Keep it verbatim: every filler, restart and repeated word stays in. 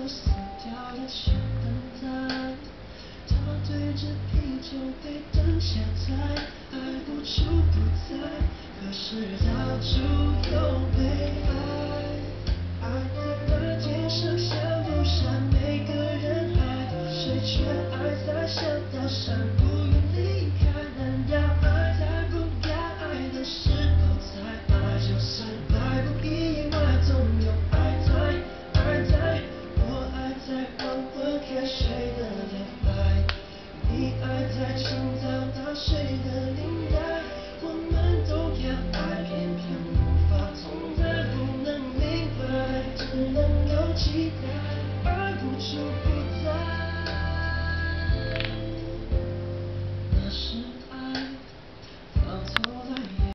死掉的小等待。他对着啤酒杯等下载，爱无处不在，可是到处有被爱。爱在大街上想不闪，每个人爱谁却爱在想到山，不愿离开。难道爱在不该爱的时候才爱？就算来不意外，总有爱在，爱在，我爱在黄昏开睡的恋爱，你爱在清早打睡的领带。我们都要爱，偏偏无法同在，不能明白，只能够期待，爱无处不